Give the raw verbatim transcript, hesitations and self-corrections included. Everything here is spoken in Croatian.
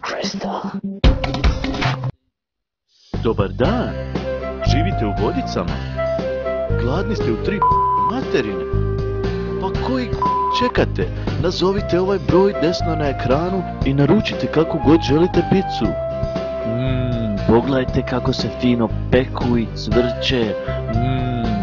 Crystal. Dobar dan, živite u Vodicama? Gladni ste u tri materine? Pa koji čekate? Nazovite ovaj broj desno na ekranu i naručite kako god želite picu. Mmm, pogledajte kako se fino peku i cvrće. Mmm,